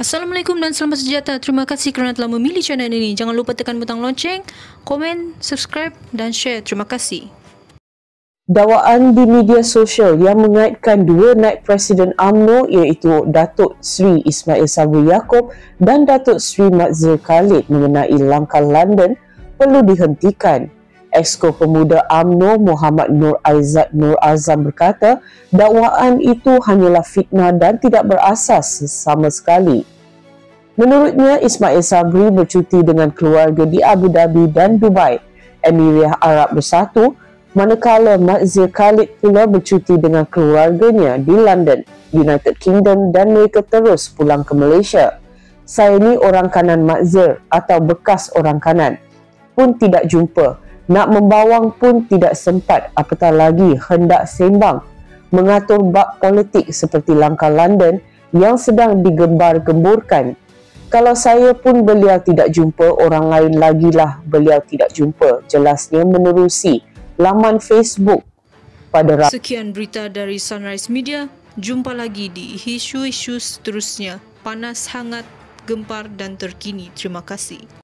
Assalamualaikum dan selamat sejahtera. Terima kasih kerana telah memilih channel ini. Jangan lupa tekan butang lonceng, komen, subscribe dan share. Terima kasih. Dakwaan di media sosial yang mengaitkan dua naib Presiden UMNO iaitu Datuk Seri Ismail Sabri Yaakob dan Datuk Seri Matzir Khalid mengenai langkah London perlu dihentikan. Exco Pemuda UMNO Muhammad Nur Aizat Nur Azam berkata dakwaan itu hanyalah fitnah dan tidak berasas sama sekali. Menurutnya, Ismail Sabri bercuti dengan keluarga di Abu Dhabi dan Dubai, Emirat Arab Bersatu, manakala Matzir Khalid pula bercuti dengan keluarganya di London, United Kingdom dan mereka terus pulang ke Malaysia. Saya ni orang kanan Matzir atau bekas orang kanan pun tidak jumpa. Nak membawang pun tidak sempat, apatah lagi hendak sembang mengatur bab politik seperti langkah London yang sedang digembar-gemburkan. Kalau saya pun beliau tidak jumpa, orang lain lagilah beliau tidak jumpa, jelasnya menerusi laman Facebook pada Sekian berita dari Sunrise Media. Jumpa lagi di isu-isu seterusnya. Panas, hangat, gempar dan terkini. Terima kasih.